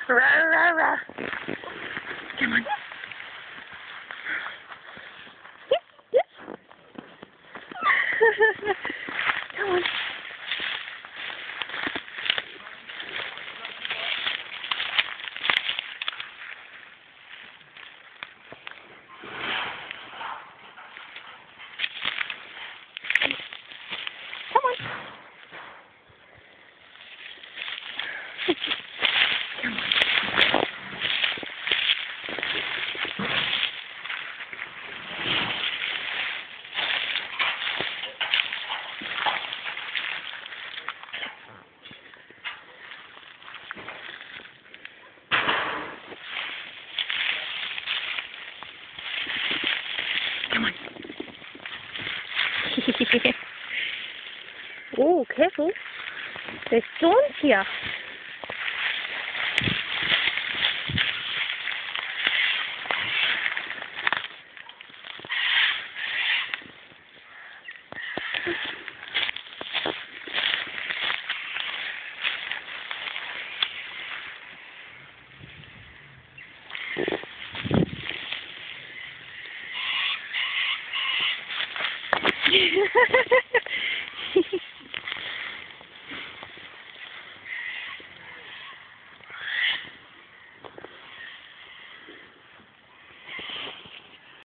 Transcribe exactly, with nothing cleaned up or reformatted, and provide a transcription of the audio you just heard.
Rah, rah, rah. Come on. Yes, yes. Come on. Come on. Come on. Come on. Oh, careful. There's storms here.